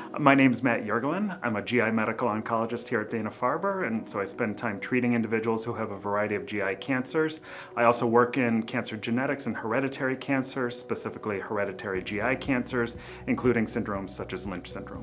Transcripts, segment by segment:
My name's Matt Yergelin. I'm a GI medical oncologist here at Dana-Farber, and so I spend time treating individuals who have a variety of GI cancers. I also work in cancer genetics and hereditary cancers, specifically hereditary GI cancers, including syndromes such as Lynch syndrome.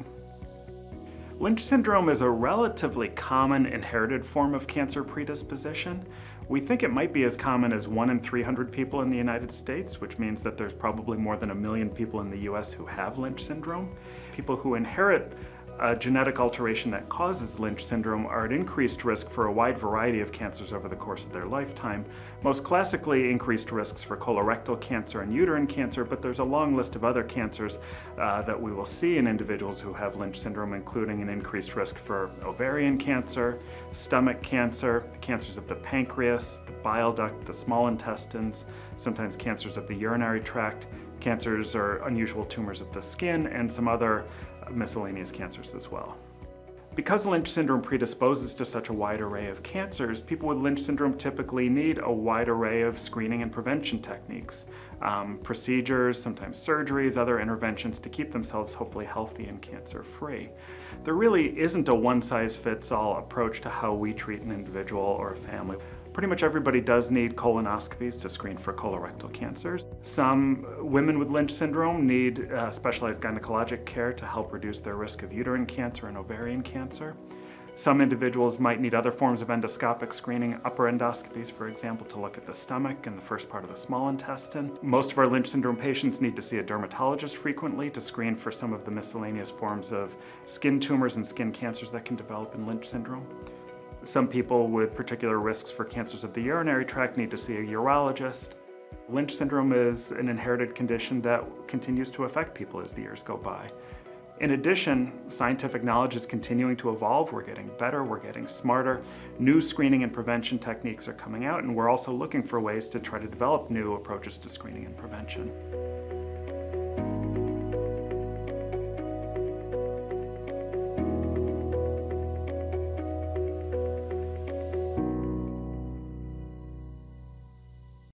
Lynch syndrome is a relatively common inherited form of cancer predisposition. We think it might be as common as 1 in 300 people in the United States, which means that there's probably more than 1 million people in the US who have Lynch syndrome. People who inherit a genetic alteration that causes Lynch syndrome are at increased risk for a wide variety of cancers over the course of their lifetime. Most classically, increased risks for colorectal cancer and uterine cancer, but there's a long list of other cancers that we will see in individuals who have Lynch syndrome, including an increased risk for ovarian cancer, stomach cancer, cancers of the pancreas, the bile duct, the small intestines, sometimes cancers of the urinary tract, cancers or unusual tumors of the skin, and some other miscellaneous cancers as well. Because Lynch syndrome predisposes to such a wide array of cancers, people with Lynch syndrome typically need a wide array of screening and prevention techniques, procedures, sometimes surgeries, other interventions to keep themselves hopefully healthy and cancer-free. There really isn't a one-size-fits-all approach to how we treat an individual or a family. Pretty much everybody does need colonoscopies to screen for colorectal cancers. Some women with Lynch syndrome need specialized gynecologic care to help reduce their risk of uterine cancer and ovarian cancer. Some individuals might need other forms of endoscopic screening, upper endoscopies, for example, to look at the stomach and the first part of the small intestine. Most of our Lynch syndrome patients need to see a dermatologist frequently to screen for some of the miscellaneous forms of skin tumors and skin cancers that can develop in Lynch syndrome. Some people with particular risks for cancers of the urinary tract need to see a urologist. Lynch syndrome is an inherited condition that continues to affect people as the years go by. In addition, scientific knowledge is continuing to evolve. We're getting better, we're getting smarter. New screening and prevention techniques are coming out, and we're also looking for ways to try to develop new approaches to screening and prevention.